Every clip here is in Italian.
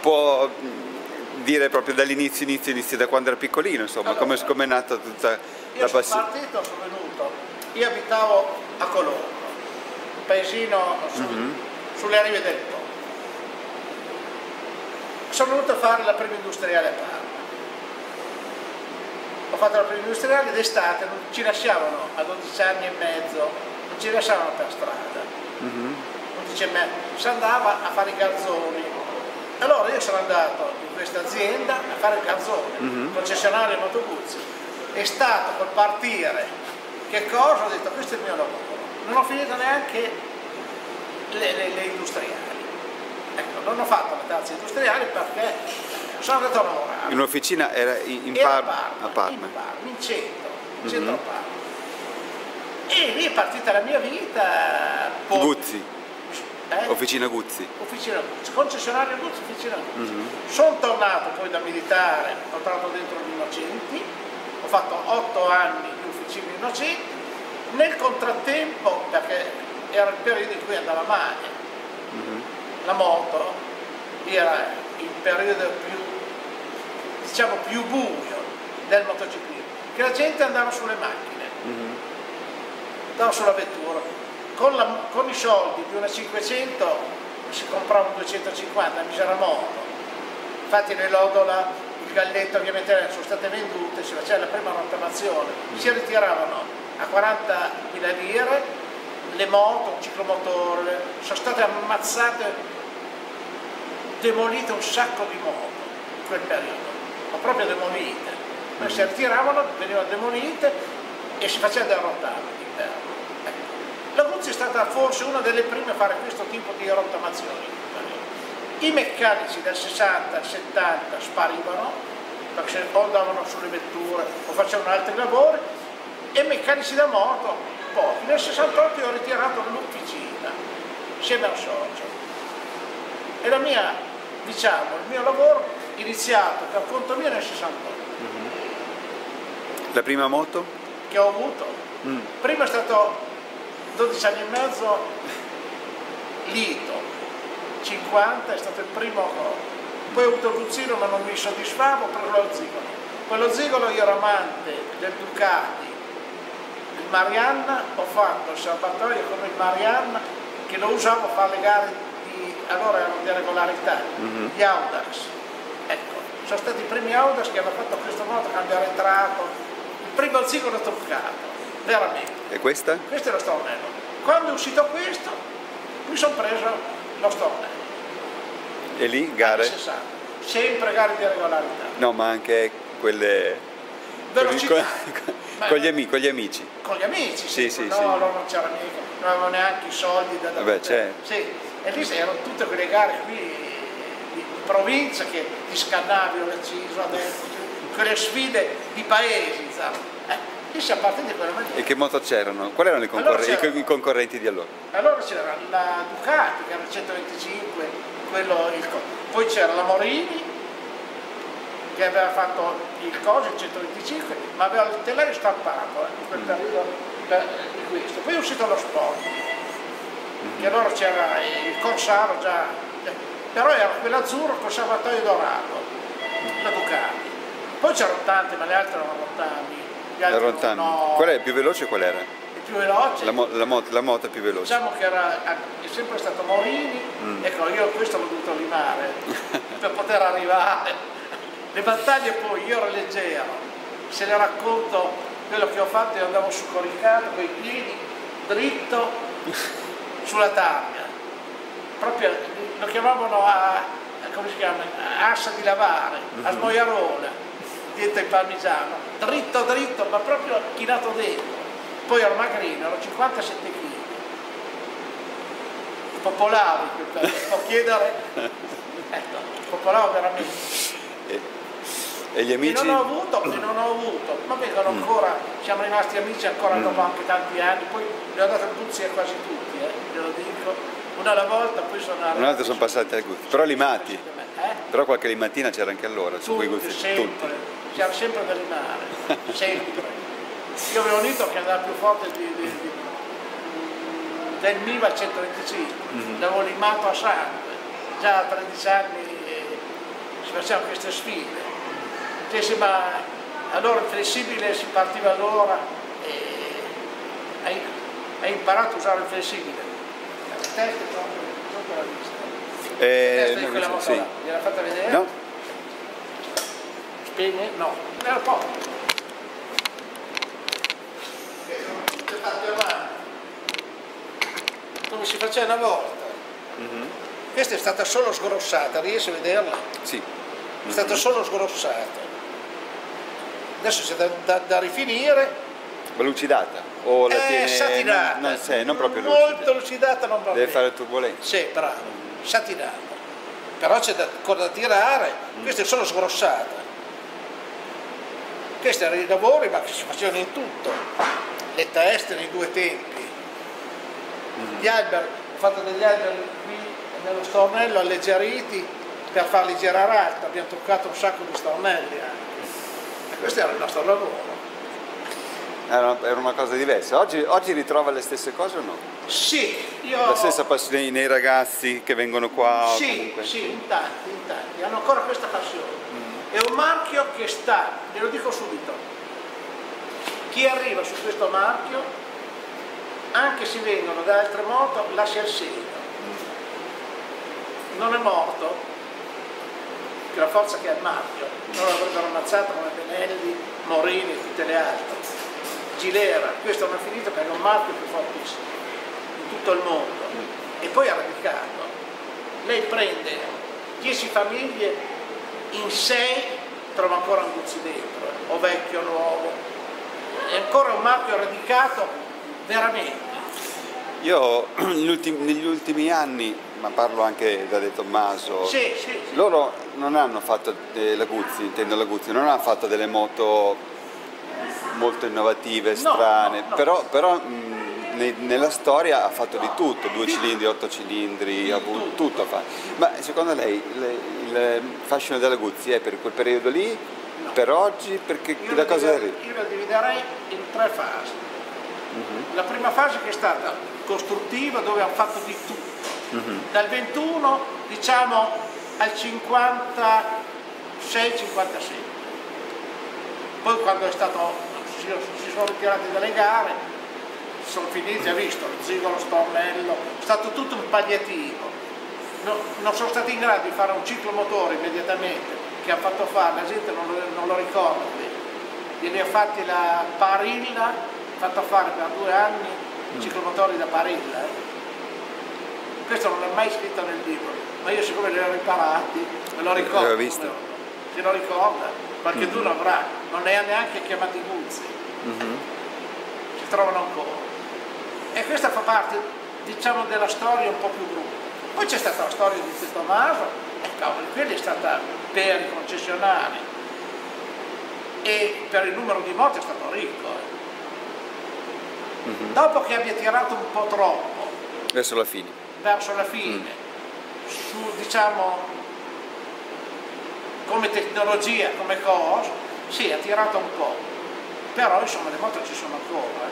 può dire proprio dall'inizio, da quando era piccolino, insomma, allora, come è nata tutta la passione? Io sono partito, sono venuto, io abitavo a Colombo, un paesino sulle rive del Po. Sono venuto a fare la prima industriale a Parma. Ho fatto la prima industriale d'estate, non ci lasciavano a 12 anni e mezzo, non ci lasciavano per strada. 11 e mezzo, si andava a fare i garzoni. Allora io sono andato in questa azienda a fare il garzone, concessionario Motoguzzi. È stato col partire, che cosa? Ho detto, questo è il mio lavoro. Non ho finito neanche le industriali. Ecco, non ho fatto le terze industriali perché sono andato a lavorare. In un'officina era in Parma, a Parma? In centro a Parma. E lì è partita la mia vita. Guzzi? Officina Guzzi? Officina Guzzi, concessionario Guzzi, officina Guzzi. Sono tornato poi da militare, ho entrato dentro gli Innocenti, ho fatto 8 anni di officina Innocenti. Nel contrattempo, perché era il periodo in cui andava male, la moto era il periodo più buio del motociclismo, che la gente andava sulle macchine, andava sulla vettura, con i soldi di una 500 si comprava un 250, la misera moto. Infatti le Lodola, il Galletto ovviamente sono state vendute, si faceva la prima rottamazione, si ritiravano a 40.000 lire le moto, un ciclomotore, sono state ammazzate, demolite un sacco di moto in quel periodo, ma proprio demolite. Poi si ritiravano, venivano demolite e si faceva del rottame d'inverno. La Guzzi è stata forse una delle prime a fare questo tipo di rottamazioni. I meccanici del 60 al 70 sparivano, perché o andavano sulle vetture o facevano altri lavori, e meccanici da moto pochi. Nel 68 ho ritirato l'officina insieme al socio. E il mio lavoro iniziato per conto mio nel 68. La prima moto? Che ho avuto? Prima è stato 12 anni e mezzo Lito, 50 è stato il primo. Poi ho avuto il Guzzino ma non mi soddisfavo, per lo Zigolo. Poi lo Zigolo io ero amante del Ducati, il Marianna, ho fatto il serbatoio come il Marianna, che lo usavo a fare le gare allora erano di regolarità, gli Audax. Ecco, sono stati i primi Audax che hanno fatto questo modo, cambiare entrato, il primo Zigolo truccato, veramente. E questa? Questo è lo stornello. Quando è uscito questo, mi sono preso lo stornello. E lì gare? 60. Sempre gare di regolarità. No, ma anche quelle velocità. Con gli amici. Con gli amici, sì. No, allora non c'era mica, non avevo neanche i soldi da Vabbè, certo. Sì, e lì erano tutte quelle gare qui di provincia che ti scannavi o Ciso, quelle sfide di paesi, lì siamo partiti da quella maniera. E che moto c'erano? Quali erano i concorrenti di allora? Allora c'era la Ducati, che era il 125, poi c'era la Morini, che aveva fatto il coso, il 125, ma aveva il telaio stampato in quel periodo di questo. Poi è uscito lo Sport, che allora c'era il Corsaro già, però era quell'azzurro col salvatoio dorato, la Ducati. Poi c'erano tante, ma le altre erano rottami. No. Qual è il più veloce? Qual era? Il più veloce? La moto più veloce. Diciamo che è sempre stato Morini, ecco, io questo l'ho dovuto limare per poter arrivare. Le battaglie poi io ero leggero, se le racconto quello che ho fatto, io andavo su coricato con i piedi dritto sulla targa, proprio lo chiamavano come si chiama? Assa di lavare, a smoiarola, dietro il parmigiano, dritto, ma proprio chinato dentro. Poi ero magrino, ero 57 kg. Popolavo, può chiedere, ecco, popolavo veramente. E gli amici? E non ho avuto, ma vengono ancora, siamo rimasti amici ancora dopo anche tanti anni, poi le ho dato il Guzzi a quasi tutti, glielo dico, una alla volta, poi sono arrivati. Un'altra sono passati al Guzzi, però limati, però qualche limatina c'era anche allora, su quei Guzzi, sempre, c'era sempre da limare, sempre. Io avevo unito che andava più forte del Miva al 125, l'avevo limato a sangue, già a 13 anni si facevano queste sfide. Cioè, ma allora il flessibile si partiva allora e hai imparato a usare il flessibile. La testa è proprio la vista. La testa di quella moto là, gliel'ha fatta vedere? No. Spegne? No, era poco. Tutte fatte a mano. Come si faceva una volta. Questa è stata solo sgrossata, riesci a vederla? Sì. È stata solo sgrossata. Adesso c'è da rifinire. Ma lucidata? O la tiene... satinata. Non proprio lucida. Molto lucidata, non va bene. Deve fare turbolenza. Sì, bravo, satinata. Però c'è ancora da tirare, questa è solo sgrossata. Questi erano i lavori, ma che si facevano in tutto. Le teste nei due tempi. Gli alberi, ho fatto degli alberi qui nello stornello alleggeriti per farli girare alto, abbiamo toccato un sacco di stornelli anche. E questo era il nostro lavoro. Era una cosa diversa. Oggi ritrova le stesse cose o no? Sì, io... La stessa passione nei ragazzi che vengono qua? Sì, comunque. sì, in tanti, hanno ancora questa passione. È un marchio che sta, ve lo dico subito, chi arriva su questo marchio, anche se vengono da altre moto, lascia il segno. Non è morto, che la forza che ha il marchio, non l'avrebbero ammazzato come Benelli, Morini e tutte le altre. Gilera, questo non è finito perché è un marchio più fortissimo in tutto il mondo. E poi ha radicato. Lei prende 10 famiglie, in 6 trova ancora Anguzzi dentro, o vecchio o nuovo. È ancora un marchio radicato veramente. Io negli ultimi anni, ma parlo anche da De Tommaso, sì. loro non hanno fatto la Guzzi, intendo la Guzzi, non hanno fatto delle moto molto innovative, strane, no. però nella storia ha fatto di tutto, 2 cilindri, 8 cilindri, ha avuto tutto a fare. Ma secondo lei il fascino della Guzzi è per quel periodo lì, No. per oggi, perché da cosa arriva? Io la dividerei in 3 fasi. La prima fase che è stata costruttiva, dove hanno fatto di tutto. Dal 21 diciamo al 56-57. Poi quando si sono ritirati dalle gare, sono finiti, ha visto, il zigolo, stornello, è stato tutto un palliativo. Non sono stati in grado di fare un ciclomotore immediatamente, che ha fatto fare, la gente non lo ricorda. Glieli ha fatti la Parilla, fatto fare per 2 anni ciclomotori da Parilla. Questo non è mai scritto nel libro, ma io siccome li ho riparati, me lo ricordo. L'ho visto. Se lo ricorda, qualcheduno avrà, non ne ha neanche chiamati Guzzi. Si trovano ancora. E questa fa parte, diciamo, della storia un po' più brutta. Poi c'è stata la storia di De Tommaso, e cavoli, quella è stata per i concessionari. E per il numero di moto è stato ricco. Dopo che abbia tirato un po' troppo Verso la fine. su, diciamo, come tecnologia, come cosa, sì, ha tirato un po', però insomma le moto ci sono ancora.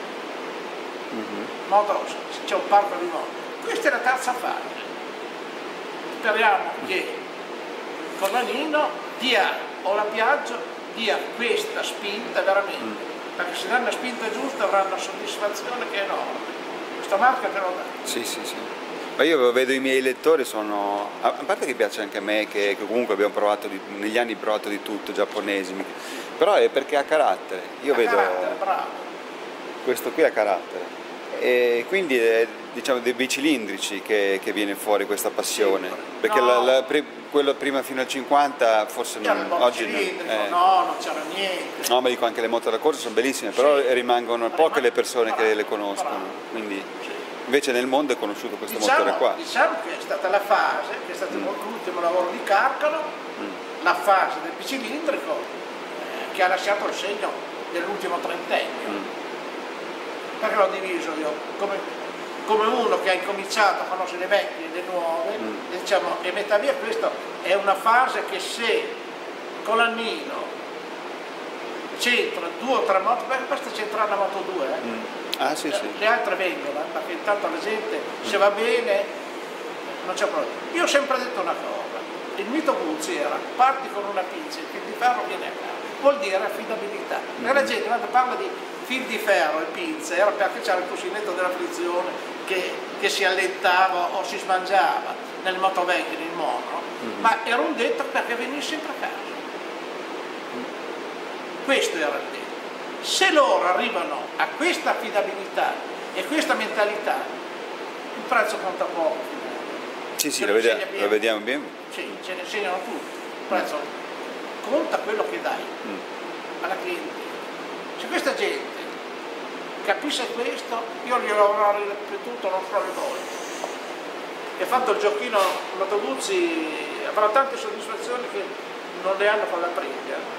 C'è un parco di moto. Questa è la terza fase. Speriamo che con la Nino o la Piaggio dia questa spinta veramente, perché se danno la spinta giusta avranno una soddisfazione che è enorme. Questa marca te lo dà. Sì. Ma io vedo i miei lettori, a parte che piace anche a me, che comunque abbiamo provato, negli anni provato di tutto, giapponesi, però è perché ha carattere. Io vedo carattere, bravo. Questo qui ha carattere. E quindi è, diciamo, dei bicilindrici che viene fuori questa passione, perché quello prima fino al 50 forse oggi non c'era niente. No, ma dico anche le moto da corsa sono bellissime, però rimangono poche le persone che le conoscono, quindi invece nel mondo è conosciuto questo motore qua. Diciamo che è stata la fase, che è stato l'ultimo lavoro di Carcano, la fase del bicilindrico che ha lasciato il segno dell'ultimo trentennio. Perché l'ho diviso io? Come uno che ha incominciato a conoscere le vecchie e le nuove, diciamo, e metà via. Questa è una fase che se con l'annino c'entra 2 o 3 moto, basta c'entrare la moto 2, sì. Le altre vengono, perché intanto la gente, se va bene, non c'è problema. Io ho sempre detto una cosa, il mito Guzzi era parti con una pinza, il fil di ferro viene a casa, vuol dire affidabilità. E la gente quando parla di fil di ferro e pinze era perché c'era il cuscinetto della frizione che si allentava o si smangiava nel motovecchio, nel mono, ma era un detto perché veniva sempre a casa. Questo era il detto. Se loro arrivano a questa affidabilità e questa mentalità, il prezzo conta poco. Sì, lo vediamo bene. Sì, ce ne insegnano tutti. Il prezzo conta quello che dai alla clientela. Se questa gente capisce questo, io glielo avrò ripetuto non so le volte. E fatto il giochino, Moto Guzzi avrà tante soddisfazioni che non le hanno con la Priglia.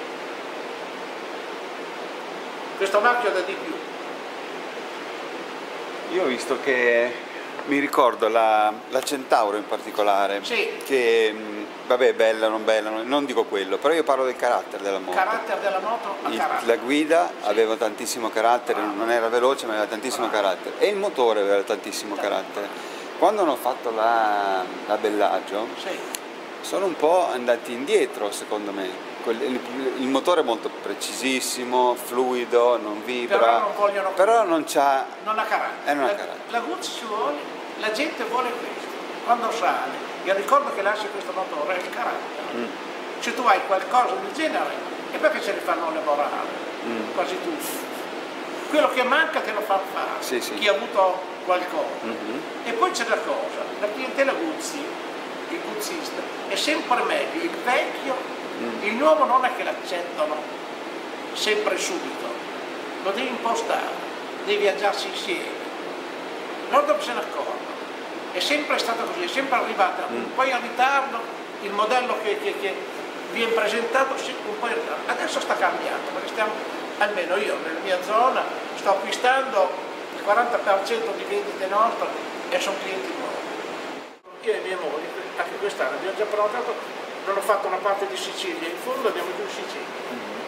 Questo marchio da di più. Io ho visto che, mi ricordo la Centauro in particolare, sì, che vabbè, bella, non dico quello, però io parlo del carattere della moto. Il carattere della moto a carattere. La guida aveva tantissimo carattere, non era veloce ma aveva tantissimo carattere, e il motore aveva tantissimo carattere. Quando hanno fatto la Bellagio, sono un po' andati indietro secondo me. Il motore è molto precisissimo, fluido, non vibra, però non ha carattere. La Guzzi ci vuole, la gente vuole questo. Quando sale, io ricordo che lascia questo motore, è il carattere. Se tu hai qualcosa del genere, è perché ce li fanno lavorare, quasi tutti. Quello che manca te lo fanno fare, chi ha avuto qualcosa. E poi c'è la cosa, la clientela Guzzi, il guzzista, è sempre meglio il vecchio. Il nuovo non è che l'accettano sempre subito, lo devi impostare, devi viaggiarsi insieme. Loro dopo se ne accorgono. È sempre stato così, è sempre arrivata un po' in ritardo il modello che viene presentato, un po' in ritardo. Adesso sta cambiando, perché stiamo, almeno io nella mia zona, sto acquistando il 40% di vendite nostre e sono clienti nuovi. Io e mia moglie, anche quest'anno abbiamo già prenotato. Non ho fatto una parte di Sicilia, in fondo andiamo giù in Sicilia.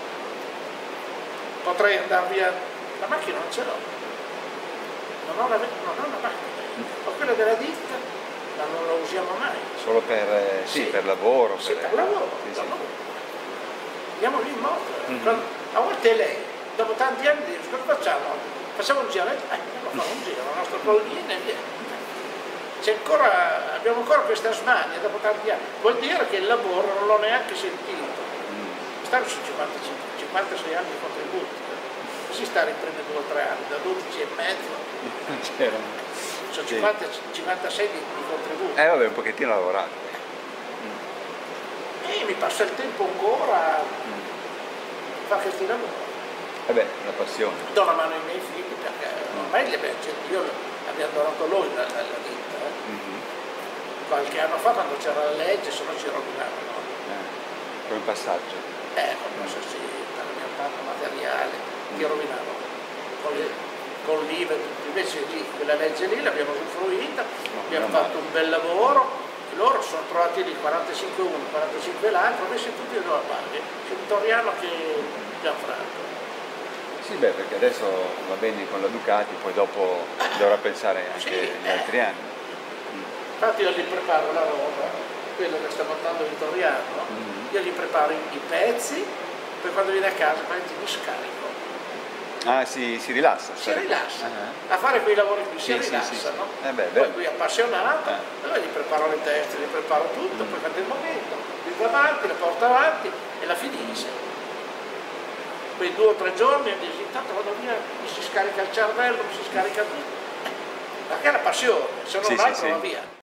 Potrei andare via, la macchina non ce l'ho, non ho una macchina, ho quella della ditta, ma non la usiamo mai. Solo per, per lavoro? Per lavoro. Andiamo lì in moto. A volte lei, dopo tanti anni, dice, cosa facciamo? Facciamo un giro? Andiamo a fare un giro, la nostra collina e via. Abbiamo ancora questa smania dopo tanti anni, vuol dire che il lavoro non l'ho neanche sentito. Stanno su 56 anni di contributi, così stare i primi 2 o 3 anni, da 12 e mezzo, sono 56 di contributi. Vabbè, un pochettino lavorato. E mi passa il tempo ancora a fare questi lavori. La passione. Do una mano ai miei figli perché ormai abbiamo donato noi la ditta. Qualche anno fa quando c'era la legge, se no ci rovinavano. Come passaggio. Non so se abbiamo tanto materiale, ti rovinavano. Con l'IVA, invece lì, quella legge lì l'abbiamo usufruita, abbiamo fatto un bel lavoro, e loro sono trovati lì 45 uno, 45 l'altro, invece tutti dove paghi, c'è un Toriano che Gianfranco. Sì, perché adesso va bene con la Ducati, poi dopo dovrà pensare anche agli altri anni. Infatti io gli preparo la roba, quello che sta montando Vittoriano, io gli preparo i pezzi, poi quando viene a casa mi scarico. Si rilassa. Si rilassa, a fare quei lavori qui si rilassa, no? Poi lui è appassionato, allora gli preparo le teste, gli preparo tutto, poi quando è il momento, li va avanti, le porta avanti e la finisce. Quei 2 o 3 giorni dici, intanto vado via, mi si scarica il cervello, mi si scarica tutto, perché è la passione, se non altro va via.